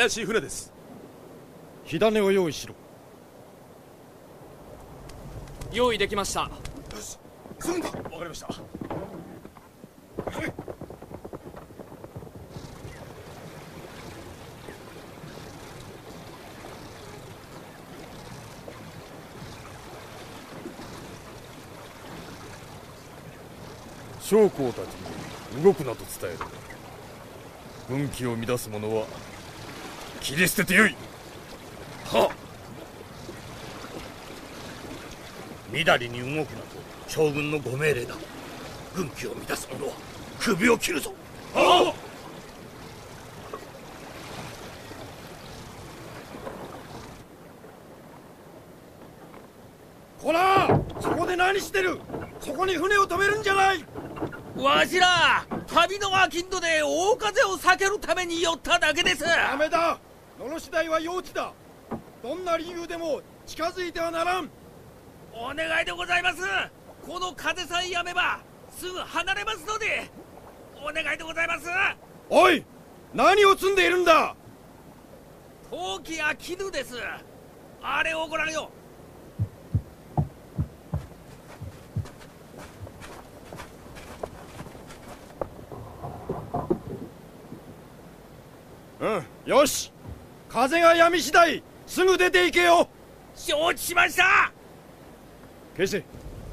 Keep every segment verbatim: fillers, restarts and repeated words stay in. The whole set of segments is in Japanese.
怪しい船です。 火種を用意しろ。 用意できました。 よし、すぐに。わかりました。 将校たちに動くなと伝える。軍紀を乱す者は切り捨ててよい。 はっ。みだりに動くなと将軍のご命令だ。軍紀を乱す者は首を切るぞ。はっ。 こら、そこで何してる。そこに船を止めるんじゃない。 わしら旅の商人で大風を避けるために寄っただけです。 ダメだ。罵し代は幼稚だ。どんな理由でも近づいてはならん。 お願いでございます。この風さえやめばすぐ離れますのでお願いでございます。 おい、何を積んでいるんだ。 陶器や絹です。あれをご覧よ。 うん、よし。風が止み次第すぐ出て行けよ。 承知しました。 消せ。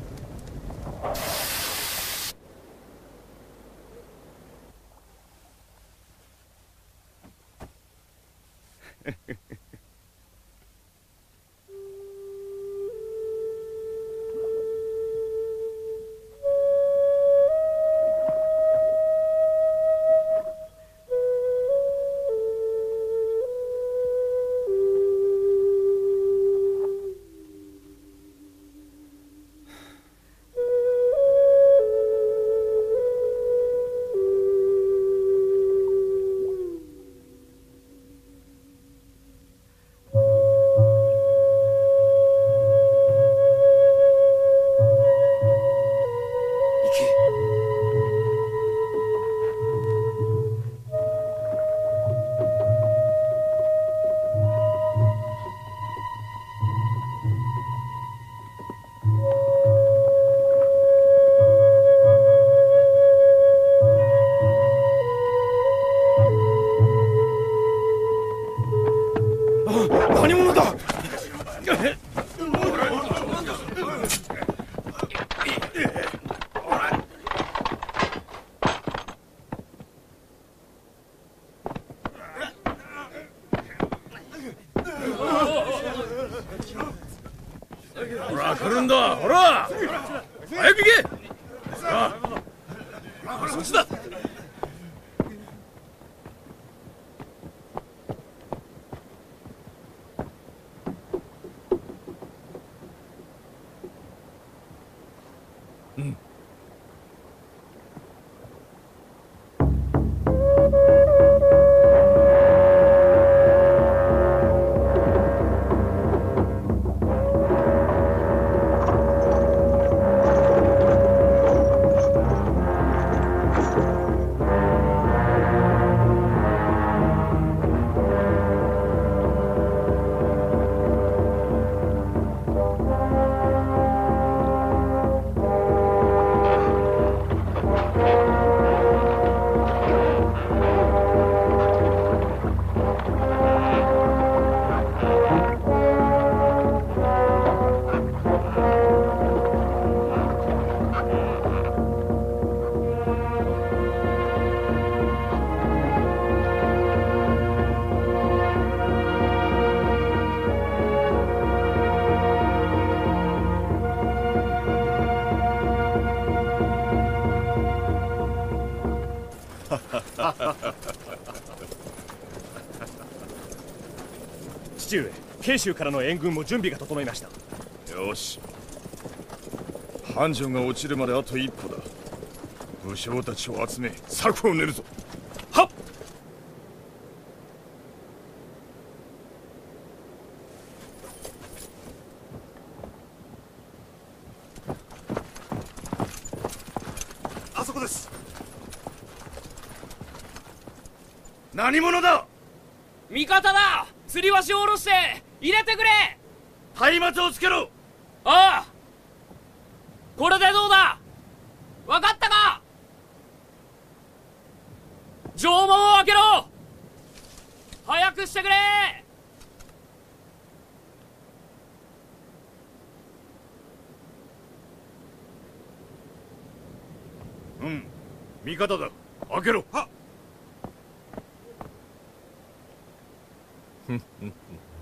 何者だ。 ほら来るんだ。ほら早く行け。さあそっちだ。うん。 父上、慶州からの援軍も準備が整いました。 よし、繁盛が落ちるまであと一歩だ。武将たちを集め策を練るぞ。 はっ。 あそこです。 何者だ。 味方だ。吊り橋を下ろして入れてくれ。 松明をつけろ。 ああ、これでどうだ。分かったか。城門を開けろ。早くしてくれ。 うん、味方だ。開けろ。はっ。